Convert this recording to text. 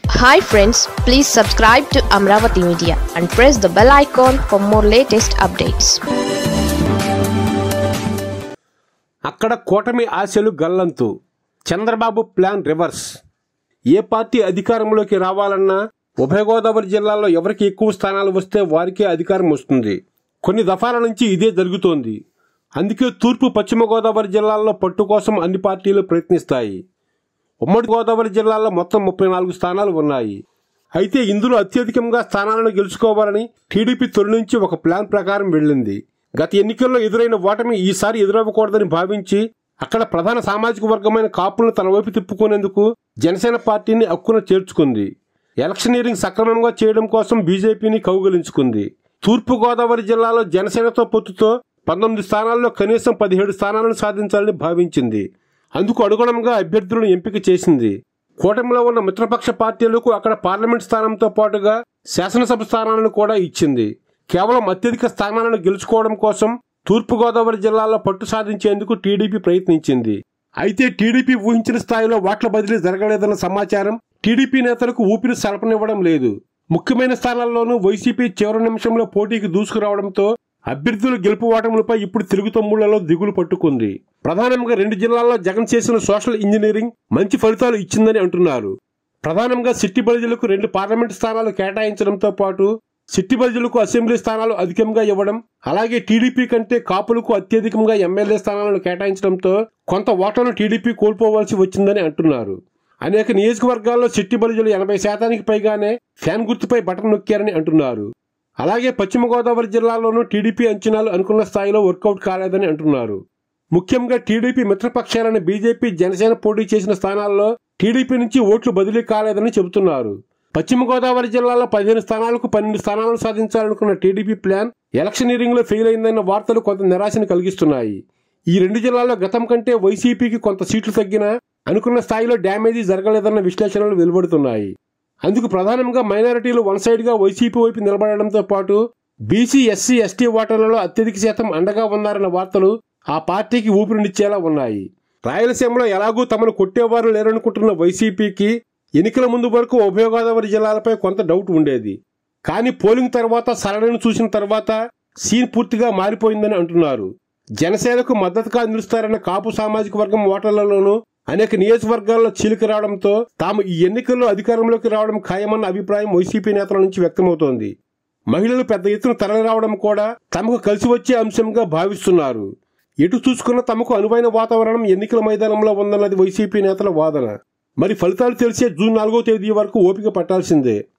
Hi friends, please subscribe to Amravati Media and press the bell icon for more latest updates. అక్కడ కూటమి ఆశలు గల్లంతు. Chandrababu plan reverse. ఏ party అధికారంలోకి రావాలన్నా ఉభయ గోదావరి జిల్లాల్లో ఎవరికి ఎక్కువ స్థానాలు వస్తే వారికే అధికారం వస్తుంది. కొన్ని దఫాల నుంచి ఇదే జరుగుతోంది. అందుకే తూర్పు పశ్చిమ గోదావరి జిల్లాల్లో పట్టు కోసం అన్ని పార్టీలు ప్రయత్నిస్తాయి. ఉమ్మడి గోదావరి జిల్లాలో మొత్తం 34 స్థానాలు ఉన్నాయి. అయితే ఇందులో అత్యధికంగా స్థానాలను గెలుచుకోవాలని టీడీపీ తొలి నుంచి ఒక ప్లాన్ ప్రకారం వెళ్ళింది. గత ఎన్నికల్లో ఎదురైన ఓటమి ఈసారి ఎదురవ్వకూడదని భావించి అక్కడ ప్రధాన సామాజిక వర్గమైన కాపులను తన వైపు తిప్పుకునేందుకు జనసేన పార్టీని అక్కున చేర్చుకుంది. ఎలక్షనీరింగ్ సక్రమంగా చేయడం కోసం బీజేపీని కౌగిలించుకుంది. తూర్పు గోదావరి జిల్లాలో జనసేనతో పొత్తుతో 19 స్థానాల్లో కనీసం 17 స్థానాలను సాధించాలని భావించింది. అందుకు అనుగుణంగా అభ్యర్థులను ఎంపిక చేసింది. కూటమిలో ఉన్న మిత్రపక్ష పార్టీలకు అక్కడ పార్లమెంట్ స్థానంతో పాటుగా శాసనసభ స్థానాలను కూడా ఇచ్చింది. కేవలం అత్యధిక స్థానాలను గెలుచుకోవడం కోసం తూర్పుగోదావరి జిల్లాలో పట్టు సాధించేందుకు టీడీపీ ప్రయత్నించింది. అయితే టీడీపీ ఊహించిన స్థాయిలో ఓట్ల బదిలీ జరగలేదన్న సమాచారం టీడీపీ నేతలకు ఊపిరి సలపనివ్వడం లేదు. ముఖ్యమైన స్థానాల్లోనూ వైసీపీ చివరి నిమిషంలో పోటీకి దూసుకురావడంతో అభ్యర్థుల గెలుపు ఓటములపై ఇప్పుడు తిరుగుతమ్ముళ్లలో దిగులు పట్టుకుంది. ప్రధానంగా 2 జిల్లాల్లో జగన్ చేసిన సోషల్ ఇంజనీరింగ్ మంచి ఫలితాలు ఇచ్చిందని అంటున్నారు. ప్రధానంగా సిట్టి బలిజలకు 2 పార్లమెంట్ స్థానాలు కేటాయించడంతో పాటు సిట్టి బలిజలకు అసెంబ్లీ స్థానాలు అధికంగా ఇవ్వడం, అలాగే టీడీపీ కంటే కాపులకు అత్యధికంగా ఎమ్మెల్యే స్థానాలను కేటాయించడంతో కొంత ఓట్లను టీడీపీ కోల్పోవలసి వచ్చిందని అంటున్నారు. అనేక నియోజకవర్గాల్లో సిట్టి బలిజలు 80% పైగానే ఫ్యాన్ గుర్తుపై బటన్ నొక్కారని అంటున్నారు. అలాగే పశ్చిమ గోదావరి జిల్లాలోనూ టీడీపీ అంచనాలు అనుకున్న స్థాయిలో వర్కౌట్ కాలేదని అంటున్నారు. ముఖ్యంగా టీడీపీ మిత్రపక్షాలను బీజేపీ జనసేన పోటీ చేసిన స్థానాల్లో టీడీపీ నుంచి ఓట్లు బదిలీ కాలేదని చెబుతున్నారు. పశ్చిమ గోదావరి జిల్లాలో 15 స్థానాలకు 12 స్థానాలను సాధించాలనుకున్న టీడీపీ ప్లాన్ ఎలక్షనీరింగ్ లో ఫెయిల్ అయిందన్న వార్తలు కొంత నిరాశను కలిగిస్తున్నాయి. ఈ 2 జిల్లాల్లో గతం కంటే వైసీపీకి కొంత సీట్లు తగ్గినా అనుకున్న స్థాయిలో డ్యామేజీ జరగలేదన్న విశ్లేషణలు వెలువడుతున్నాయి. అందుకు ప్రధానంగా మైనారిటీలు వన్ సైడ్ గా వైసీపీ వైపు నిలబడడంతో పాటు బీసీ, ఎస్సీ, ఎస్టీ ఓటర్లలో అత్యధిక శాతం అండగా ఉన్నారన్న వార్తలు ఆ పార్టీకి ఊపిరినిచ్చేలా ఉన్నాయి. రాయలసీమలో ఎలాగూ తమను కొట్టేవారు లేరనుకుంటున్న వైసీపీకి ఎన్నికల ముందు వరకు ఉభయ గోదావరి జిల్లాలపై కొంత డౌట్ ఉండేది. కానీ పోలింగ్ తర్వాత సరళను చూసిన తర్వాత సీన్ పూర్తిగా మారిపోయిందని అంటున్నారు. జనసేనకు మద్దతుగా నిలుస్తారన్న కాపు సామాజిక వర్గం ఓటర్లలోనూ అనేక నియోజకవర్గాల్లో చీలిక రావడంతో తాము ఈ ఎన్నికల్లో అధికారంలోకి రావడం ఖాయమన్న అభిప్రాయం వైసీపీ నేతల నుంచి వ్యక్తమవుతోంది. మహిళలు పెద్ద ఎత్తున తరలి రావడం కూడా తమకు కలిసి వచ్చే అంశంగా భావిస్తున్నారు. ఎటు చూసుకున్న తమకు అనువైన వాతావరణం ఎన్నికల మైదానంలో ఉందన్నది వైసీపీ నేతల వాదన. మరి ఫలితాలు తెలిసే జూన్ 4వ తేదీ వరకు ఓపిక పట్టాల్సిందే.